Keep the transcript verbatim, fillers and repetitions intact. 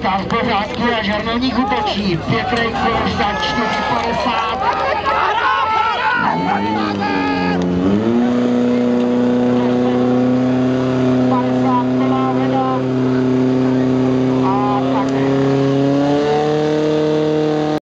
Stát v pořádku a žarnovník útočí. Pětrejko za čtyři padesát.